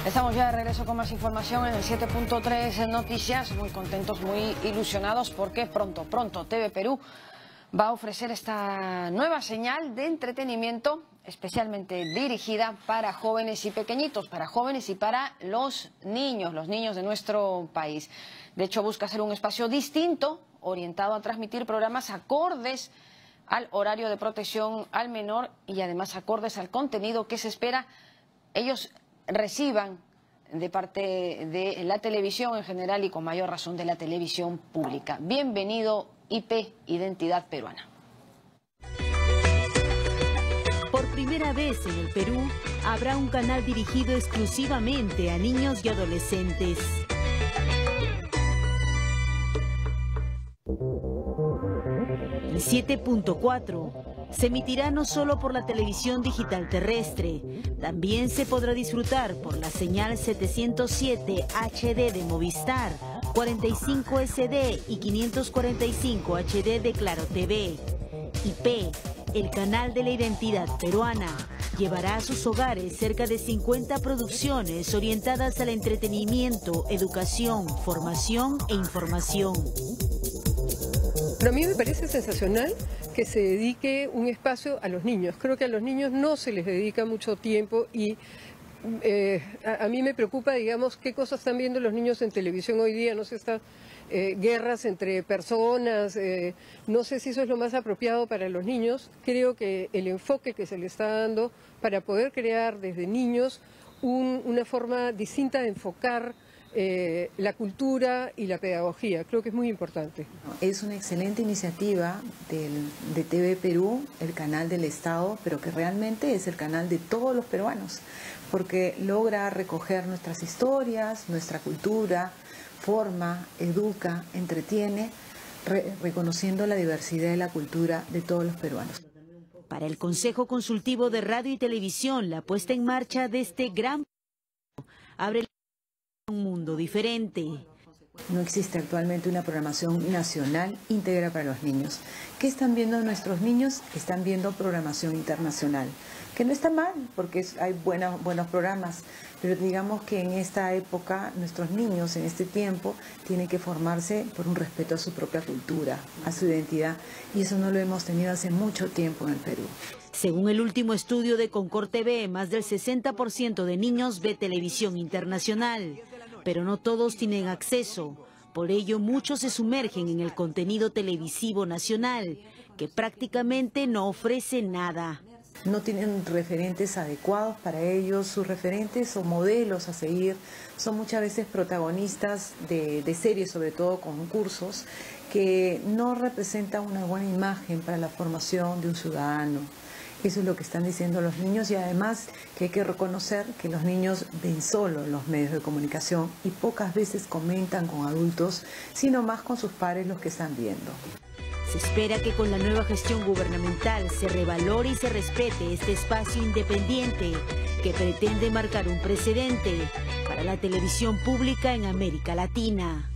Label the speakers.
Speaker 1: Estamos ya de regreso con más información en el 7.3 Noticias, muy contentos, muy ilusionados porque pronto TV Perú va a ofrecer esta nueva señal de entretenimiento especialmente dirigida para jóvenes y pequeñitos, para jóvenes y para los niños de nuestro país. De hecho, busca ser un espacio distinto, orientado a transmitir programas acordes al horario de protección al menor y además acordes al contenido que se espera ellos reciban de parte de la televisión en general y con mayor razón de la televisión pública. Bienvenido IP, Identidad Peruana.
Speaker 2: Por primera vez en el Perú habrá un canal dirigido exclusivamente a niños y adolescentes. El 7.4 se emitirá no solo por la televisión digital terrestre, también se podrá disfrutar por la señal 707 HD de Movistar, 45 SD y 545 HD de Claro TV. IP, el canal de la identidad peruana, llevará a sus hogares cerca de 50 producciones orientadas al entretenimiento, educación, formación e información.
Speaker 3: Pero a mí me parece sensacional que se dedique un espacio a los niños. Creo que a los niños no se les dedica mucho tiempo y a mí me preocupa, digamos, qué cosas están viendo los niños en televisión hoy día. No sé, estas guerras entre personas, no sé si eso es lo más apropiado para los niños. Creo que el enfoque que se le está dando para poder crear desde niños una forma distinta de enfocar la cultura y la pedagogía, creo que es muy importante.
Speaker 4: Es una excelente iniciativa de TV Perú, el canal del Estado, pero que realmente es el canal de todos los peruanos, porque logra recoger nuestras historias, nuestra cultura, forma, educa, entretiene, reconociendo la diversidad de la cultura de todos los peruanos.
Speaker 2: Para el Consejo Consultivo de Radio y Televisión, la puesta en marcha de este gran abre un mundo diferente.
Speaker 4: No existe actualmente una programación nacional íntegra para los niños. ¿Qué están viendo nuestros niños? Están viendo programación internacional, que no está mal porque hay buenos programas, pero digamos que en esta época nuestros niños en este tiempo tienen que formarse por un respeto a su propia cultura, a su identidad, y eso no lo hemos tenido hace mucho tiempo en el Perú.
Speaker 2: Según el último estudio de Concord TV, más del 60% de niños ve televisión internacional, pero no todos tienen acceso. Por ello, muchos se sumergen en el contenido televisivo nacional, que prácticamente no ofrece nada.
Speaker 4: No tienen referentes adecuados para ellos, sus referentes o modelos a seguir son muchas veces protagonistas de series, sobre todo concursos, que no representan una buena imagen para la formación de un ciudadano. Eso es lo que están diciendo los niños, y además que hay que reconocer que los niños ven solo los medios de comunicación y pocas veces comentan con adultos, sino más con sus pares los que están viendo.
Speaker 2: Se espera que con la nueva gestión gubernamental se revalore y se respete este espacio independiente que pretende marcar un precedente para la televisión pública en América Latina.